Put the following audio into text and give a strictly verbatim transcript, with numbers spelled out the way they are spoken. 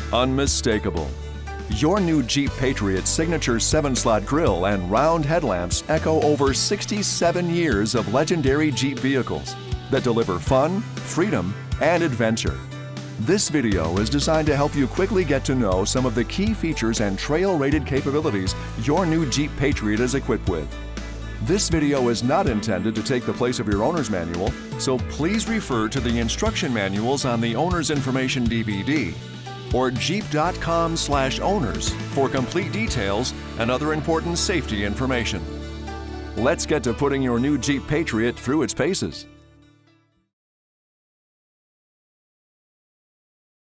Unmistakable. Your new Jeep Patriot signature seven-slot grille and round headlamps echo over sixty-seven years of legendary Jeep vehicles that deliver fun, freedom, and adventure. This video is designed to help you quickly get to know some of the key features and trail-rated capabilities your new Jeep Patriot is equipped with. This video is not intended to take the place of your owner's manual, so please refer to the instruction manuals on the Owner's Information D V D or jeep dot com slash owners for complete details and other important safety information. Let's get to putting your new Jeep Patriot through its paces.